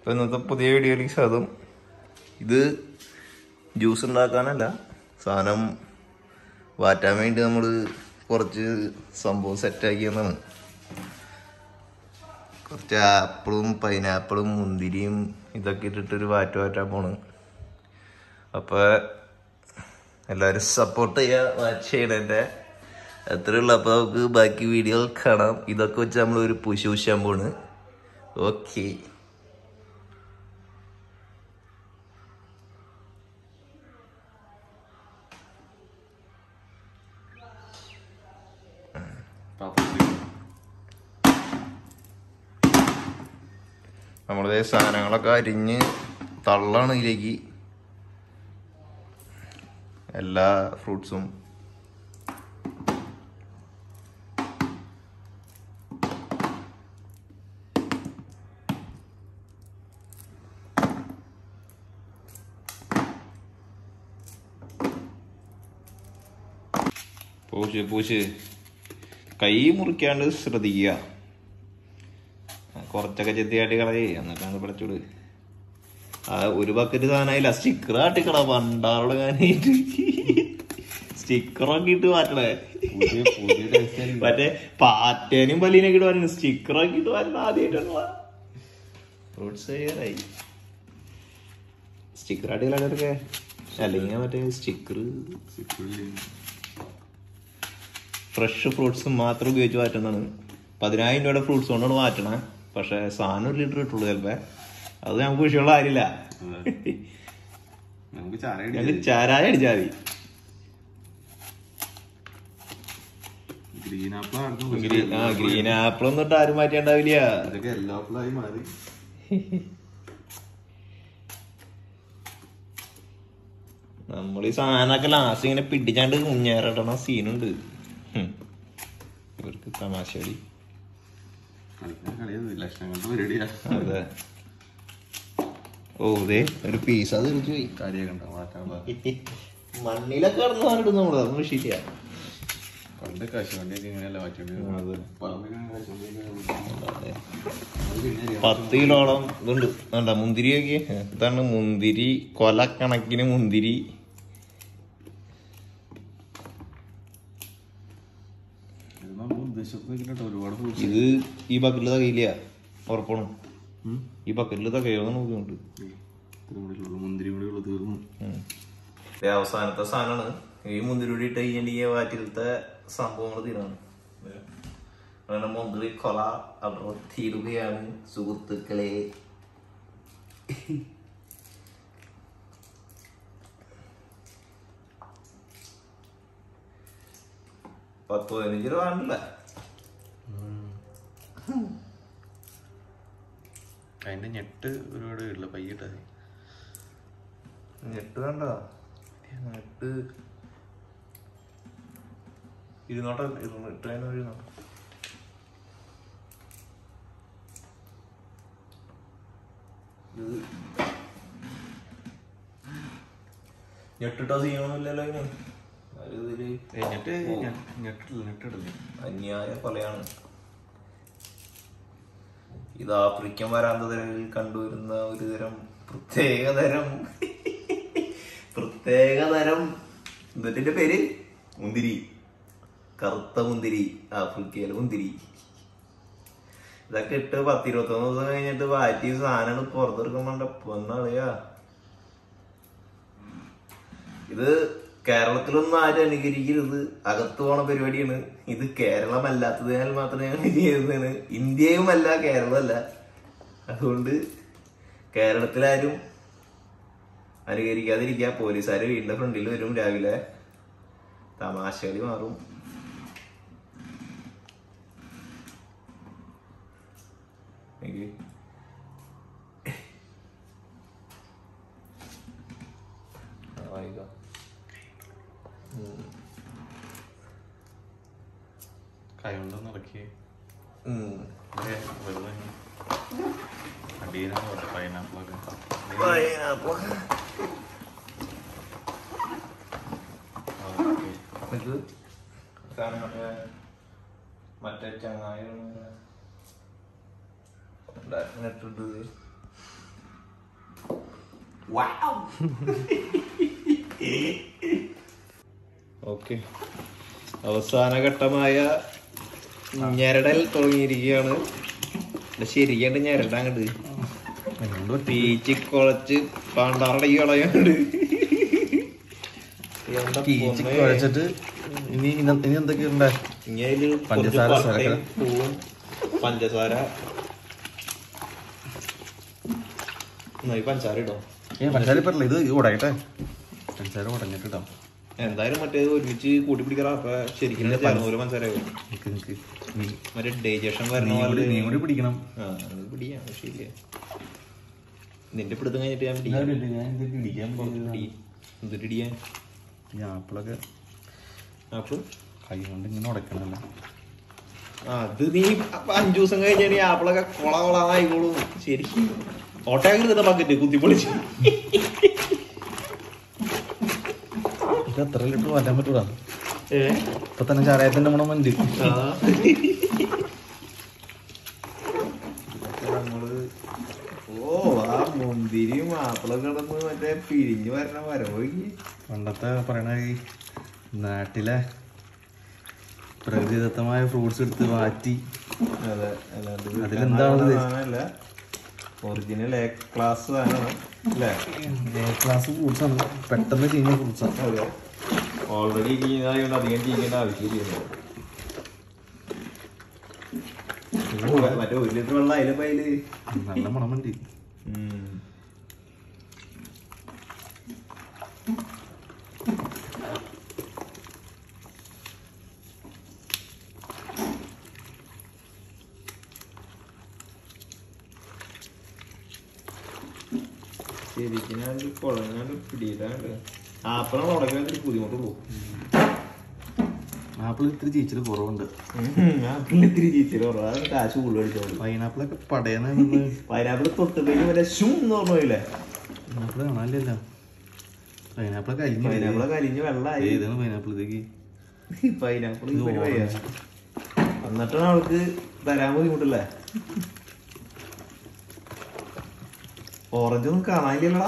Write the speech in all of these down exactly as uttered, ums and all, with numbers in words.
അപ്പോൾ ഇന്നത്തെ പുതിയ വീഡിയോയിലേക്ക് സ്വാഗതം. ഇത് ജ്യൂസ് ഉണ്ടാക്കാനല്ല, സാധനം വാറ്റാൻ വേണ്ടി നമ്മൾ കുറച്ച് സംഭവം സെറ്റാക്കിയെന്നാണ്. കുറച്ച് ആപ്പിളും പൈനാപ്പിളും മുന്തിരിയും ഇതൊക്കെ ഇട്ടിട്ടൊരു വാറ്റ് വാറ്റാൻ പോണ്. അപ്പോൾ എല്ലാവരും സപ്പോർട്ട് ചെയ്യുക, വാച്ച് ചെയ്യണേൻ്റെ അത്രയുള്ളൂ. അപ്പോൾ നമുക്ക് ബാക്കി വീഡിയോ കാണാം. ഇതൊക്കെ വെച്ച് നമ്മളൊരു പുഷ് പുഷാൻ പോണ്. ഓക്കെ. നമ്മളെ സാധനങ്ങളൊക്കെ അരിഞ്ഞ് തള്ളാണ് ഇതിലേക്ക്. എല്ലാ ഫ്രൂട്ട്സും പൂശ് പൂശ് കൈ മുറിക്കാണ്ട് ശ്രദ്ധിക്കുക. കുറച്ചൊക്കെ ചെത്തിയാട്ടി കളയേ, എന്നിട്ടാണ് പഠിച്ചോട്. ആ ഒരു ബക്കറ്റ് സാധനമായില്ല, സ്റ്റിക്കർ ആട്ടിക്കള പണ്ടാറോട് കാനായിട്ട് സ്റ്റിക്കറൊക്കെ ഇട്ട് മാറ്റണേ. മറ്റേ പാറ്റേനും പല്ലീനൊക്കെ ഇട്ട് മാറ്റുന്നു, സ്റ്റിക്കറൊക്കെ ഇട്ട് മാറ്റണ ആദ്യമായിട്ടുള്ള ഫ്രൂട്ട്സ് കഴിയാറായി. സ്റ്റിക്കർ ആട്ടി കളയാനൊക്കെ അല്ലെങ്കിൽ മറ്റേ സ്റ്റിക്കർ ഫ്രഷ് ഫ്രൂട്ട്സ് മാത്രം ഉപയോഗിച്ച് മാറ്റുന്നതാണ്. പതിനായിരം രൂപയുടെ ഫ്രൂട്ട്സ് കൊണ്ടാണ് മാറ്റണേ. പക്ഷെ സാധനം ഒരു ലിറ്റർ കിട്ടുള്ളൂ ചിലപ്പോ. അത് നമുക്ക് വിഷയമുള്ള കാര്യമില്ല. ഞങ്ങൾക്ക് ചാരായ അടിച്ചാൽ മതി. ആ ഗ്രീൻ ആപ്പിൾ ഒന്നും ഇട്ട് ആരും മാറ്റിയുണ്ടാവില്ല. നമ്മൾ ഈ സാധനമൊക്കെ ലാസ്റ്റ് ഇങ്ങനെ പിടിച്ചാണ്ട് മുന്നേറണ സീനുണ്ട്. ഇവർക്ക് തമാശടി. അതെ. ഓ ഇതേ ഒരു പീസ് അത് തിരിച്ചു പോയി. മണ്ണിലൊക്കെ കടന്നു പറഞ്ഞിട്ട് നമ്മള് അതൊന്നും ശരിയാ. പത്ത് കിലോളം ഇതുണ്ട്. വേണ്ട മുന്തിരിയൊക്കെ ഇതാണ്. മുന്തിരി കൊല കണക്കിന് മുന്തിരി. ഇത് ഈ ബക്കറ്റിൽ തകയില്ല, ഉറപ്പാണ്. ഈ ബക്കറ്റിൽ തകയോ നോക്കുന്നുണ്ട്. അവസാനത്തെ സാധനമാണ് ഈ മുന്തിരി കൂടി ഇട്ട് കഴിഞ്ഞിട്ടുണ്ടെങ്കിൽ വാറ്റിലത്തെ സംഭവങ്ങൾ തീരാണ്. അങ്ങനെ മുന്തിരി കൊല അവിടെ തീരുകയാണ് സുഹൃത്തുക്കളെ. പത്ത് പതിനഞ്ച് രൂപ ആണല്ലേ അതിന്റെ ഞെട്ട് ഒരുപാട് ഇല്ല. പയ്യട്ട ഞെട്ട് വേണ്ട, ഞെട്ട് ഇരുന്നോട്ടെ. ഇരുന്നൂറ്റായിരം ഇരുന്നോട്ടെ. ഇത് ഞെട്ടിട്ടോ ചെയ്യണമെന്നില്ലല്ലോ. അന്യായ കൊലയാണ് ഇത്. ആഫ്രിക്കൻ വരാന്തതരങ്ങളിൽ കണ്ടുവരുന്ന ഒരു തരം പ്രത്യേകതരം പ്രത്യേകതരം എന്നിട്ടിന്റെ പേര് മുന്തിരി, കറുത്ത മുന്തിരി, ആഫ്രിക്കയിലെ മുന്തിരി. ഇതൊക്കെ ഇട്ട് പത്തിരുപത്തൊന്ന് ദിവസം കഴിഞ്ഞിട്ട് വാറ്റി സാധനം പുറത്തെടുക്കുമ്പോണ്ട പൊന്നറിയാ. ഇത് കേരളത്തിലൊന്നും ആരും അനുകരിക്കരുത്, അകത്ത് പോണ പരിപാടിയാണ് ഇത്. കേരളമല്ലാത്തതിനാൽ മാത്രമേ ഞങ്ങൾ ചെയ്യുന്നതാണ്. ഇന്ത്യയുമല്ല കേരളമല്ല. അതുകൊണ്ട് കേരളത്തിലാരും അനുകരിക്കാതിരിക്കുക. പോലീസുകാർ വീടിന്റെ ഫ്രണ്ടിൽ വരും രാവിലെ, തമാശകളി മാറും. കൈകൊണ്ട് നിറക്കി പൈനാപ്പിളൊക്കെ മറ്റേ ചങ്ങായി ഓക്കെ, അവസാന ഘട്ടമായ ഞെരടൽ തുടങ്ങിയിരിക്കുകയാണ്. ശരിയായിട്ട് ഞെരടാങ്ങണ്ട് പീച്ച് കുഴച്ച് പാണ്ടാറടക്കി കളയാണ്ട് കുഴച്ചിട്ട് ഇനി ഇനി എന്തൊക്കെയുണ്ട്? പഞ്ചസാര, പൂവും പഞ്ചസാര പഞ്ചസാര ഇടോ. ഏ പഞ്ചസാര ഇപ്പല്ല, ഇത് ഉടയട്ടെ. പഞ്ചസാര ഉടഞ്ഞിട്ടോ. എന്തായാലും മറ്റേത് ഒരുമിച്ച് കൂട്ടി പിടിക്കാറ. അപ്പൊ ശരിക്കും പഞ്ചസാര മറ്റേ ഡൈജഷൻ വരണ പോലെ നീ കൂടി പിടിക്കണം. ആ അത് പിടിക്കാം. പക്ഷേ ഇല്ല, നിന്റെ പിടുത്തം കഴിഞ്ഞിട്ട് ഞാൻ പിടിക്കാം. എന്തിട്ട് പിടിക്കാൻ? ആപ്പിളൊക്കെ ആപ്പിൾ കൈ കൊണ്ട് ഇങ്ങനെ ഉടക്കണല്ലോ. അത് നീ അഞ്ചു ദിവസം കഴിഞ്ഞാൽ ഈ ആപ്പിളൊക്കെ കൊള കൊളായിക്കോളൂ. ശരിക്കും ഓട്ടയാക്കി കിട്ടുന്ന ബക്കറ്റ് കുത്തിപ്പൊളിച്ച് ഇത് എത്ര ലിറ്റർ മാറ്റാൻ പറ്റൂടാ? ഇപ്പൊ തന്നെ ചാരായത്തിന്റെ മണം വണ്ട്. നമ്മള് ഓ ആ മുന്തിരിയും ആപ്പിളൊക്കെ കിടന്ന് മറ്റേ പിരിഞ്ഞു വരണ വരവോക്കി. പണ്ടത്തെ പറയണ ഈ നാട്ടിലെ പ്രകൃതിദത്തമായ ഫ്രൂട്ട്സ് എടുത്ത് മാറ്റി. അതെ, അല്ലാണ്ട് അതിലെന്താണല്ല ഒറിജിനൽ എ ക്ലാസ് സാധനമാണ് അല്ലേ? എ ക്ലാസ് ഫ്രൂട്ട്സ് ആണ്, പെട്ടെന്ന് ചെയ്യുന്ന ഫ്രൂട്ട്സ് ആണ്. അതെ, ഓൾറെഡി ചെയ്യുന്നതായതുകൊണ്ട് അധികം ചെയ്യേണ്ട ആവശ്യമില്ല. മറ്റേ ഒരു ലിറ്റർ വെള്ളം അതിലിപ്പോ അതില് നല്ല മണമുണ്ട്. ശരിക്കും കുഴങ്ങാണ്ട് പിടിയില്ലാണ്ട് ആപ്പിളാണ് ഉടക്കാൻ ബുദ്ധിമുട്ടുള്ളൂ. ആപ്പിൾ ഇത്തിരി ചീച്ചില് കുറവുണ്ട്. ആപ്പിളിന് ഇത്തിരി ചീച്ചില് കുറവ്, അത് കാശ് കൂടുതൽ അടിച്ചോളൂ. പൈനാപ്പിളൊക്കെ പടയണ. പൈനാപ്പിൾ തൊട്ടുണ്ടെങ്കിൽ വരെ ഷും എന്ന് പറഞ്ഞില്ലേ? പൈനാപ്പിൾ കാണാനില്ല. പൈനാപ്പിൾ കരിഞ്ഞു. പൈനാപ്പിള് കരിഞ്ഞ് വെള്ളമായി. ഏതാണ് പൈനാപ്പിൾ? ഇതേക്ക് പൈനാപ്പിൾ എന്നിട്ടാണ് അവൾക്ക് തരാൻ ബുദ്ധിമുട്ടല്ലേ? ഓറഞ്ച് ഒന്നും കാണാനില്ലടാ.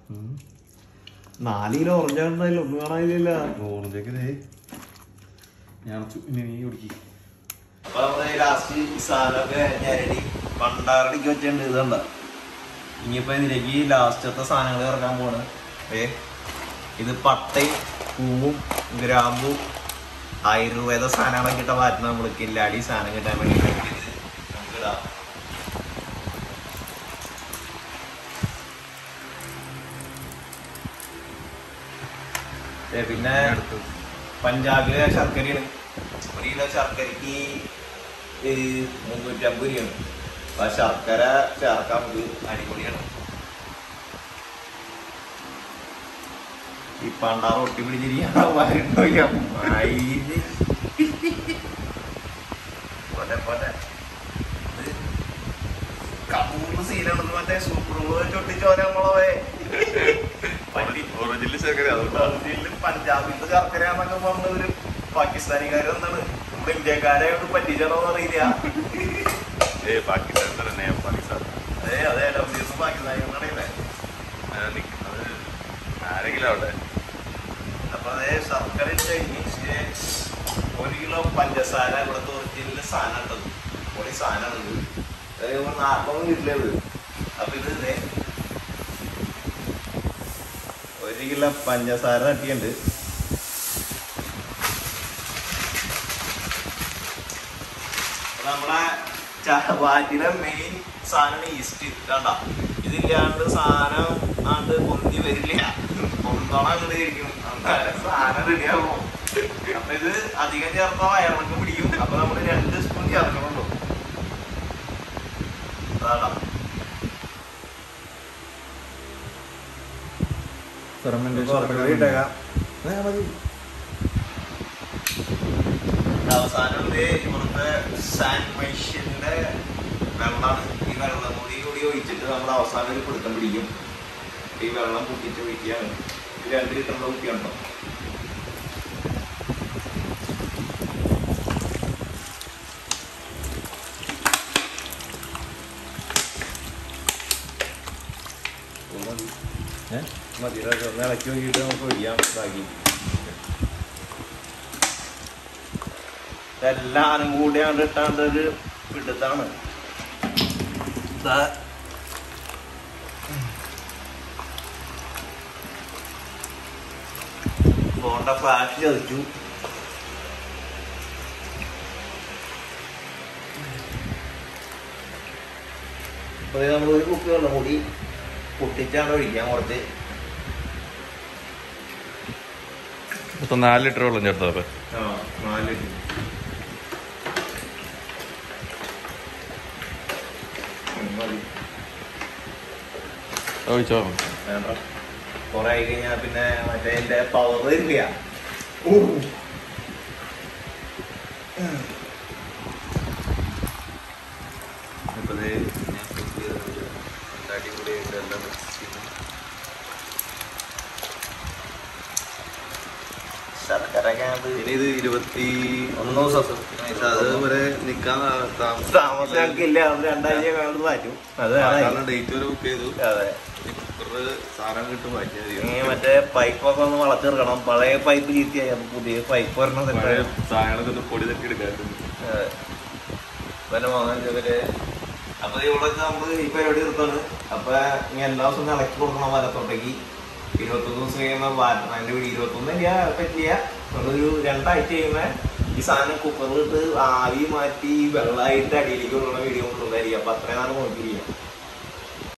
നാല് കിലോ ഓറഞ്ച് ആണെന്നല്ല, ഒന്നും കാണാനില്ല. ഓറഞ്ചൊക്കെ ഞാൻ അപ്പൊ നമ്മള് ലാസ്റ്റ് സാധനമൊക്കെ ഞരടി പണ്ടാറടിക്ക് വെച്ചിട്ടുണ്ട്. ഇതുണ്ട, ഇനിയിപ്പോ ഇതിലേക്ക് ലാസ്റ്റത്തെ സാധനങ്ങൾ ഇറക്കാൻ പോണ്. ഏ ഇത് പട്ടയും പൂവും ഗ്രാമ്പും ആയുർവേദ സാധനങ്ങളൊക്കെ ഇട്ട മാറ്റുന്ന നമ്മള് കില്ലാടി സാധനം കിട്ടാൻ വേണ്ടി നമുക്ക് ഇടാം. പിന്നെ പഞ്ചാബിലെ ശർക്കരയാണ്. ഒരു കിലോ ശർക്കരക്ക് മുന്നൂറ്റമ്പത് രൂപയാണ്. അപ്പൊ ആ ശർക്കര ചേർക്കാൻ നമുക്ക് അടിപൊളിയാണ്. ഈ പണ്ടാറ് ഒട്ടി പിടിച്ചിരിക്കാൻ കപ്പൂർന്ന് സീനാണെന്ന് മറ്റേ സൂപ്പർ ചൊട്ടിച്ചോര നമ്മളെ പഞ്ചാബിന്റെ ശർക്കരയാന്നൊക്കെ പറഞ്ഞ ഒരു പാകിസ്ഥാനിക്കാരെന്താണ് നമ്മുടെ ഇന്ത്യക്കാരെ പറ്റിച്ചോന്ന് അറിയില്ല. അതെ അതെ പാകിസ്ഥാനികളെ ആരെങ്കിലും അവിടെ. അപ്പൊ അതേ ശർക്കര കഴിഞ്ഞ് ഒരു കിലോ പഞ്ചസാര ഇവിടുത്തെ ഒറിജിനൽ സാധനം ഉണ്ടത്. പൊളി സാധനമാണിത്. നാൽപ്പത് വീട്ടിലേത്. അപ്പൊ ഇത് ഒരു കിലോ പഞ്ചസാര തട്ടിയുണ്ട്. നമ്മളെ വാറ്റിലെ മെയിൻ സാധനം ഈസ്റ്റ്. കണ്ട, ഇതില്ലാണ്ട് സാധനം ആണ്ട് പൊന്തി വരില്ല. പൊന്തോണം അങ്ങോട്ട് ഇരിക്കും, സാധനം റെഡിയാകും. അപ്പൊ ഇത് അധികം ചേർത്താൽ വയറിളക്കം പിടിക്കും. അപ്പൊ നമ്മള് രണ്ട് സ്പൂൺ ചേർക്കണുള്ളൂ. അതാ അവസാനം ഇവിടുത്തെ സാൻമൈഷ്യന്റെ വെള്ളമാണ്. ഈ വെള്ളം കൂടി കൂടി ഒഴിച്ചിട്ട് നമ്മൾ അവസാനം ഒരു പിടുത്തം പിടിക്കും. ഈ വെള്ളം കുട്ടിച്ച് ഒഴിക്കുകയാണ്. രണ്ട് ലിറ്ററിന്റെ കുട്ടിയുണ്ടോ? മതി ഒന്ന് ഇളക്കി നോക്കിയിട്ട് നമുക്ക് ഒഴിയാം ബാക്കി. ഇതെല്ലാരും കൂടി അങ്ങോട്ട് ഇട്ടാണ്ട് ഒരു പിടുത്താണ്. ബോണ്ട ഫ്ലാഷ് ചതിച്ചു. അപ്പൊ നമ്മൾ ഒരു കുപ്പി വെള്ളം കൂടി പൊട്ടിച്ചാണ് ഒഴിക്കാൻ. കുറച്ച് ഇപ്പൊ നാല് ലിറ്റർ വെള്ളം ചേർത്തോ? ആ നാല് ലിറ്റർ. ഒഴിച്ചോ. വേണ്ട, കുറെ ആയി കഴിഞ്ഞാൽ പിന്നെ മറ്റേ അതിന്റെ പവർ വരില്ല. ഇത് ഇരുപത്തി ഒന്നോ ദിവസം അതുവരെ നിക്കാൻ താമസം ഞങ്ങൾക്കില്ല. രണ്ടാഴ്ച വേണ്ടത് മാറ്റും. അത് ഡേറ്റ് വരെ ബുക്ക് ചെയ്തു. അതെ, സാധനം കിട്ടും മാറ്റിയാൽ മതി. മറ്റേ പൈപ്പൊക്കെ ഒന്ന് വളച്ചെടുക്കണം. പഴയ പൈപ്പ് ചീത്തയായി. അപ്പൊ പുതിയ പൈപ്പ് വരണം. സാധനങ്ങളൊക്കെ ഒന്ന് പൊടി തട്ടി എടുക്കാറുണ്ട്. പിന്നെ ഇവര് അപ്പൊ ഇവിടെ നമ്മള് ഈ പരിപാടി നിർത്തുന്നത്. അപ്പൊ ഇനി എല്ലാ ദിവസവും ഇളക്കി കൊടുക്കണം വലത്തോട്ടേക്ക്. ഇരുപത്തൊന്ന് ദിവസം കഴിയുമ്പോൾ അതിന്റെ വീട് ഇരുപത്തൊന്ന് ഇല്ല പറ്റില്ല. നമ്മളൊരു രണ്ടാഴ്ച കഴിയുമ്പോ ഈ സാധനം കുക്കറിലിട്ട് ആവി മാറ്റി വെള്ളമായിട്ട് അടിയിലേക്ക് കൊണ്ടുള്ള വീഡിയോ കൊണ്ടുണ്ടായിരിക്കും. അപ്പൊ അത്രയും നാൾ നോക്കിയിരിക്കാം.